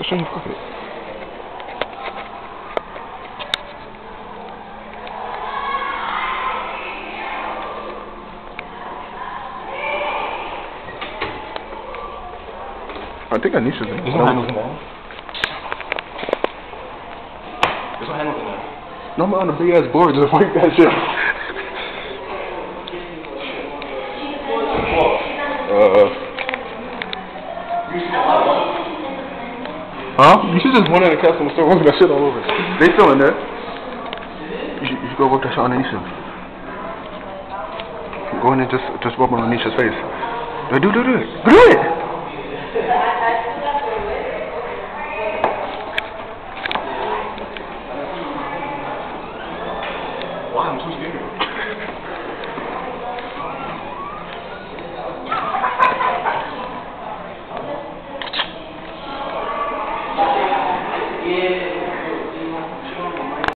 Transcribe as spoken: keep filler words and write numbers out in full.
show you fuck it. I think Anisha's in there. There's no handles in there. There's no handles in there. No, I'm on a big ass board. Just like that shit. uh. Huh? You should just went in the customer store working that shit all over. They still in there. You should, you should go work that shit on Anisha. Go in and just just rub on Anisha's face. Do do do do it. Do it. Why? I'm too scared. Yeah.